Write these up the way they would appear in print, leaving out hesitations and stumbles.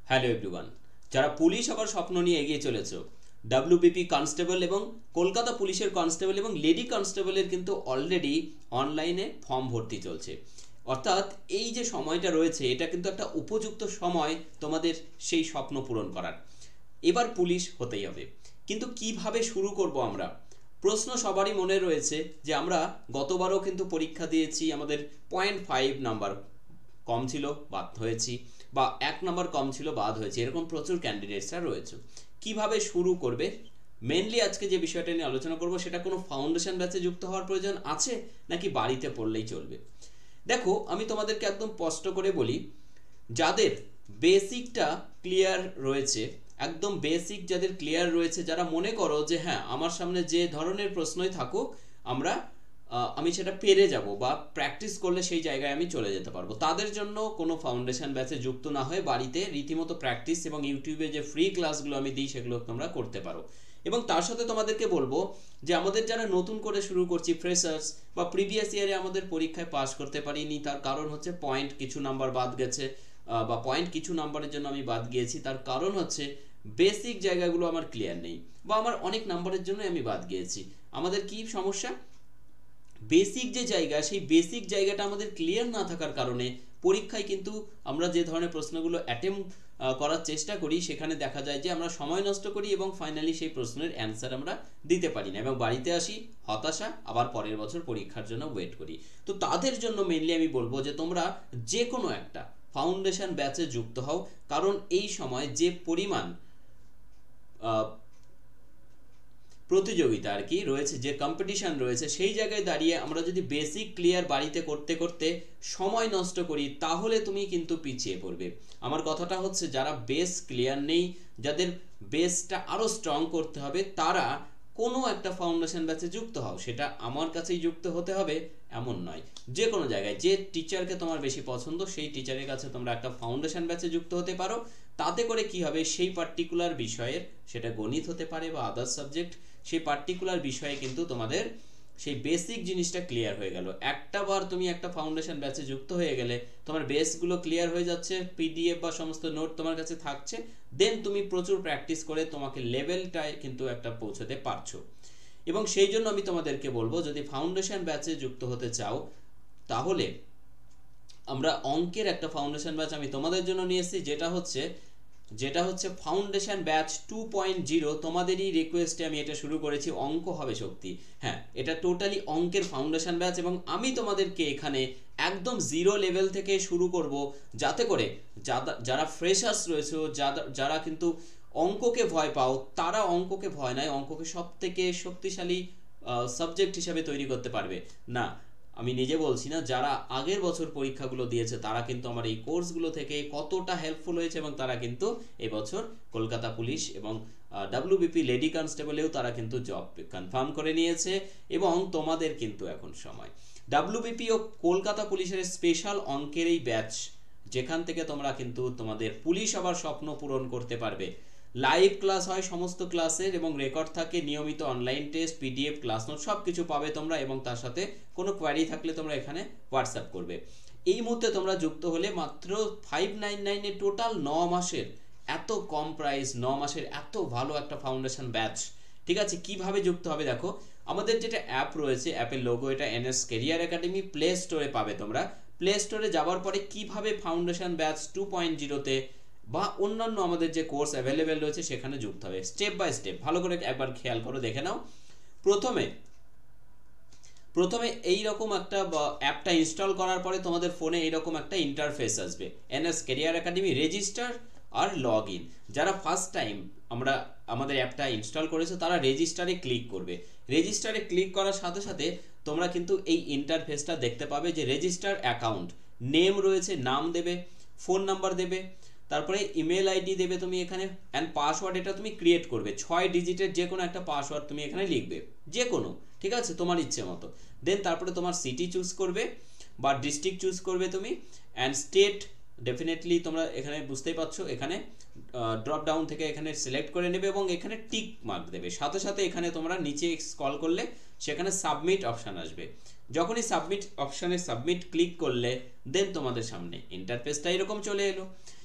Hello everyone, যারা police হবার স্বপ্ন নিয়ে এগিয়ে চলেছো, ডাব্লিউবিপি কনস্টেবল এবং কলকাতা পুলিশের কনস্টেবল এবং লেডি কনস্টেবলের কিন্তু অলরেডি অনলাইনে ফর্ম ভর্তি চলছে। অর্থাৎ এই যে সময়টা রয়েছে এটা কিন্তু একটা উপযুক্ত সময় তোমাদের সেই স্বপ্ন পূরণ করার। এবার পুলিশ হতেই হবে, কিন্তু কিভাবে শুরু করব আমরা? প্রশ্ন সবারই মনে রয়েছে যে আমরা গতবারও কিন্তু পরীক্ষা দিয়েছি, আমাদের 0.5 নাম্বার কম ছিল, বাদ হয়েছি, বা 1 নাম্বার কম ছিল, বাদ হয়েছে, এরকম প্রচুর ক্যান্ডিডেটসরা রয়েছে। কিভাবে শুরু করবে? মেনলি আজকে যে বিষয়টা নিয়ে আলোচনা করব সেটা কোনো ফাউন্ডেশন ব্যাচে যুক্ত হওয়ার প্রয়োজন আছে নাকি বাড়িতে পড়লেই চলবে। দেখো, আমি তোমাদেরকে একদম স্পষ্ট করে বলি, যাদের বেসিকটা ক্লিয়ার রয়েছে, একদম বেসিক যাদের ক্লিয়ার রয়েছে, যারা মনে করো যে হ্যাঁ আমার সামনে যে ধরনের প্রশ্নই থাকুক আমি সেটা পেরে যাব বা প্র্যাকটিস করলে সেই জায়গায় আমি চলে যেতে পারবো, তাদের জন্য কোনো ফাউন্ডেশন ব্যাচে যুক্ত না হয়ে বাড়িতে রীতিমতো প্র্যাকটিস এবং ইউটিউবে যে ফ্রি ক্লাসগুলো আমি দিই সেগুলো তোমরা করতে পারো। এবং তার সাথে তোমাদেরকে বলবো যে আমাদের যারা নতুন করে শুরু করছি, ফ্রেশার্স বা প্রিভিয়াস ইয়ারে আমাদের পরীক্ষায় পাস করতে পারিনি, তার কারণ হচ্ছে পয়েন্ট কিছু নাম্বার বাদ গেছে, বা পয়েন্ট কিছু নাম্বারের জন্য আমি বাদ গিয়েছি, তার কারণ হচ্ছে বেসিক জায়গাগুলো আমার ক্লিয়ার নেই, বা আমার অনেক নাম্বারের জন্য আমি বাদ গিয়েছি। আমাদের কি সমস্যা? বেসিক যে জায়গা, সেই বেসিক জায়গাটা আমাদের ক্লিয়ার না থাকার কারণে পরীক্ষায় কিন্তু আমরা যে ধরনের প্রশ্নগুলো অ্যাটেম্প করার চেষ্টা করি সেখানে দেখা যায় যে আমরা সময় নষ্ট করি এবং ফাইনালি সেই প্রশ্নের অ্যান্সার আমরা দিতে পারি না এবং বাড়িতে আসি হতাশা, আবার পরের বছর পরীক্ষার জন্য ওয়েট করি। তো তাদের জন্য মেনলি আমি বলবো যে তোমরা যে কোনো একটা ফাউন্ডেশন ব্যাচে যুক্ত হও, কারণ এই সময় যে পরিমাণ প্রতিযোগিতা আর কি রয়েছে, যে কম্পিটিশন রয়েছে, সেই জায়গায় দাঁড়িয়ে আমরা যদি বেসিক ক্লিয়ার বাড়িতে করতে করতে সময় নষ্ট করি তাহলে তুমি কিন্তু পিছিয়ে পড়বে। আমার কথাটা হচ্ছে, যারা বেস ক্লিয়ার নেই, যাদের বেসটা আরও স্ট্রং করতে হবে, তারা কোনো একটা ফাউন্ডেশন ব্যাচে যুক্ত হও। সেটা আমার কাছেই যুক্ত হতে হবে এমন নয়, যে কোনো জায়গায় যে টিচারকে তোমার বেশি পছন্দ সেই টিচারের কাছে তোমরা একটা ফাউন্ডেশন ব্যাচে যুক্ত হতে পারো। তাতে করে কি হবে, সেই পার্টিকুলার বিষয়ের, সেটা গণিত হতে পারে বা আদার্স সাবজেক্ট, সেই পার্টিকুলার বিষয়ে কিন্তু তোমাদের সেই বেসিক জিনিসটা ক্লিয়ার হয়ে গেল। একটা বার তুমি একটা ফাউন্ডেশন ব্যাচে যুক্ত হয়ে গেলে তোমার বেসগুলো ক্লিয়ার হয়ে যাচ্ছে, পিডিএফ বা সমস্ত নোট তোমার কাছে থাকছে, দেন তুমি প্রচুর প্র্যাকটিস করে তোমাকে লেভেলটায় কিন্তু একটা পৌঁছতে পারছো। এবং সেই জন্য আমি তোমাদেরকে বলবো, যদি ফাউন্ডেশন ব্যাচে যুক্ত হতে চাও তাহলে আমরা অঙ্কের একটা ফাউন্ডেশন ব্যাচ আমি তোমাদের জন্য নিয়ে এসেছি, যেটা হচ্ছে ফাউন্ডেশন ব্যাচ 2.0। তোমাদেরই রিকোয়েস্টে আমি এটা শুরু করেছি। অঙ্ক হবে শক্তি, হ্যাঁ, এটা টোটালি অঙ্কের ফাউন্ডেশন ব্যাচ এবং আমি তোমাদেরকে এখানে একদম জিরো লেভেল থেকে শুরু করব, যাতে করে যারা ফ্রেশার্স রয়েছে, যারা কিন্তু অঙ্ককে ভয় পাও, তারা অঙ্ককে ভয় নয়, অঙ্ককে সব থেকে শক্তিশালী সাবজেক্ট হিসাবে তৈরি করতে পারবে। না, আমি নিজে বলছি না, যারা আগের বছর পরীক্ষাগুলো দিয়েছে তারা কিন্তু আমার এই কোর্সগুলো থেকে কতটা হেল্পফুল হয়েছে এবং তারা কিন্তু এবছর কলকাতা পুলিশ এবং ডাব্লিউবিপি লেডি কনস্টেবলেও তারা কিন্তু জব কনফার্ম করে নিয়েছে। এবং তোমাদের কিন্তু এখন সময়, ডাব্লিউবিপি ও কলকাতা পুলিশের স্পেশাল অঙ্কের এই ব্যাচ, যেখান থেকে তোমরা কিন্তু তোমাদের পুলিশ হবার স্বপ্ন পূরণ করতে পারবে। লাইভ ক্লাস হয় সমস্ত ক্লাসের এবং রেকর্ড থাকে, নিয়মিত online test, PDF, class note সব কিছু পাবে তোমরা, এবং তার সাথে কোনো কোয়ারি থাকলে তোমরা এখানে হোয়াটসঅ্যাপ করবে। এই মুহূর্তে তোমরা যুক্ত হলে মাত্র 599 টোটাল 9 মাসের এত কম প্রাইস, 9 মাসের এত ভালো একটা ফাউন্ডেশন ব্যাচ। ঠিক আছে, কিভাবে যুক্ত হবে দেখো, আমাদের যেটা অ্যাপ রয়েছে, অ্যাপের লোগো এটা এনএস কেরিয়ার একাডেমি, প্লে স্টোরে পাবে তোমরা। প্লে স্টোরে যাওয়ার পরে কিভাবে ফাউন্ডেশন ব্যাচ 2.0-তে বা অন্যান্য আমাদের যে কোর্স অ্যাভেলেবেল রয়েছে সেখানে যুক্ত হবে, স্টেপ বাই স্টেপ ভালো করে একবার খেয়াল করো, দেখে নাও। প্রথমে প্রথমে এইরকম একটা অ্যাপটা ইনস্টল করার পরে তোমাদের ফোনে এইরকম একটা ইন্টারফেস আসবে, এনএস কেরিয়ার একাডেমি রেজিস্টার আর লগ ইন। যারা ফার্স্ট টাইম আমাদের অ্যাপটা ইনস্টল করেছে তারা রেজিস্টারে ক্লিক করবে। রেজিস্টারে ক্লিক করার সাথে সাথে তোমরা কিন্তু এই ইন্টারফেসটা দেখতে পাবে, যে রেজিস্টার অ্যাকাউন্ট, নেম রয়েছে, নাম দেবে, ফোন নাম্বার দেবে, তারপরে ইমেল আইডি দেবে তুমি এখানে, অ্যান্ড পাসওয়ার্ড এটা তুমি ক্রিয়েট করবে, 6 ডিজিটের যে কোনো একটা পাসওয়ার্ড তুমি এখানে লিখবে, যে কোনো, ঠিক আছে, তোমার ইচ্ছে মতো। দেন তারপরে তোমার সিটি চুজ করবে বা ডিস্ট্রিক্ট চুজ করবে তুমি, অ্যান্ড স্টেট ডেফিনেটলি তোমরা এখানে বুঝতেই পারছো, এখানে ড্রপ ডাউন থেকে এখানে সিলেক্ট করে নেবে এবং এখানে টিক মার্ক দেবে। সাথে সাথে এখানে তোমরা নিচে স্ক্রল করলে সেখানে সাবমিট অপশান আসবে। যখনই সাবমিট অপশানে সাবমিট ক্লিক করলে দেন তোমাদের সামনে ইন্টারফেসটা এরকম চলে এলো।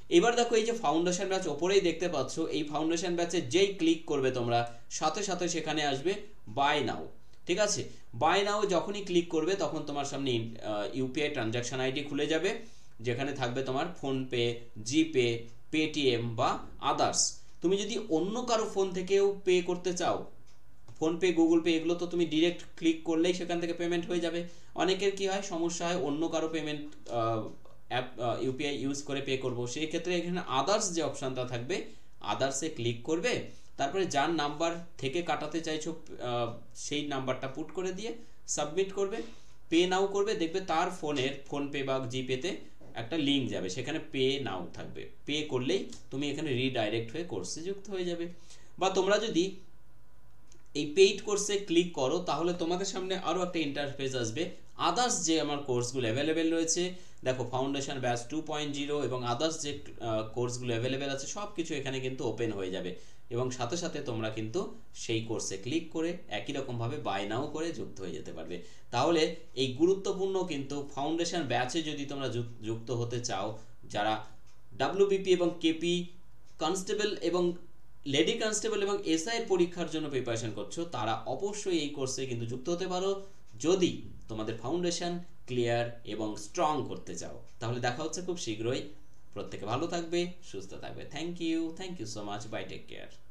এবার দেখো এই যে ফাউন্ডেশন ব্যাচ ওপরেই দেখতে পাচ্ছ, এই ফাউন্ডেশন ব্যাচে যেই ক্লিক করবে তোমরা সাথে সাথে সেখানে আসবে বাই নাও। ঠিক আছে, বাই নাও যখনই ক্লিক করবে তখন তোমার সামনে ইউপিআই ট্রানজাকশন আইডি খুলে যাবে, যেখানে থাকবে তোমার ফোনপে, জিপে, পেটিএম বা আদার্স। তুমি যদি অন্য কারো ফোন থেকেও পে করতে চাও, ফোনপে, গুগল পে, এগুলো তো তুমি ডিরেক্ট ক্লিক করলেই সেখান থেকে পেমেন্ট হয়ে যাবে। অনেকের কি হয়, সমস্যা হয় অন্য কারো পেমেন্ট অ্যাপ ইউপিআই ইউজ করে পে করবো, সেই ক্ষেত্রে এখানে আদার্স যে অপশানটা থাকবে, আদার্সে ক্লিক করবে, তারপরে যার নাম্বার থেকে কাটাতে চাইছো সেই নাম্বারটা পুট করে দিয়ে সাবমিট করবে, পে নাও করবে, দেখবে তার ফোনের ফোনপে বা জিপেতে একটা লিঙ্ক যাবে, সেখানে পে নাও থাকবে, পে করলেই তুমি এখানে রিডাইরেক্ট হয়ে কোর্সে যুক্ত হয়ে যাবে। বা তোমরা যদি এই পেইড কোর্সে ক্লিক করো তাহলে তোমাদের সামনে আরও একটা ইন্টারফেস আসবে, আদার্স যে আমার কোর্সগুলো অ্যাভেলেবেল রয়েছে, দেখো ফাউন্ডেশন ব্যাচ 2.0 এবং আদার্স যে কোর্সগুলো অ্যাভেলেবেল আছে সব কিছু এখানে কিন্তু ওপেন হয়ে যাবে, এবং সাথে সাথে তোমরা কিন্তু সেই কোর্সে ক্লিক করে একই রকমভাবে বাই নাও করে যুক্ত হয়ে যেতে পারবে। তাহলে এই গুরুত্বপূর্ণ কিন্তু ফাউন্ডেশন ব্যাচে যদি তোমরা যুক্ত হতে চাও, যারা ডাব্লিউবিপি এবং কেপি কনস্টেবল এবং লেডি কনস্টেবল এবং এসআই এর পরীক্ষার জন্য প্রিপারেশন করছো, তারা অবশ্যই এই কোর্সে কিন্তু যুক্ত হতে পারো যদি তোমাদের ফাউন্ডেশন ক্লিয়ার এবং স্ট্রং করতে চাও। তাহলে দেখা হচ্ছে খুব শীঘ্রই। প্রত্যেকে ভালো থাকবে, সুস্থ থাকবে। Thank you so much, bye, take care.